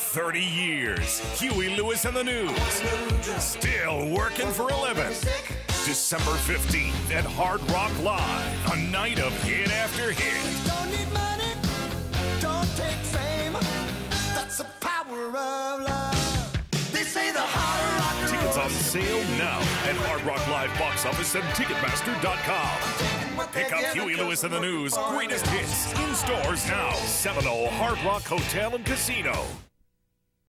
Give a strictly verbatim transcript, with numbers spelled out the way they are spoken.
thirty years, Huey Lewis and the News. Still working for a living. December fifteenth at Hard Rock Live, a night of hit after hit. Don't need money, don't take fame. That's the power of love. They say the hard rock. Tickets on sale now at Hard Rock Live box office and Ticketmaster dot com. Pick up Huey Lewis and the News' greatest hits in stores now. Seminole Hard Rock Hotel and Casino.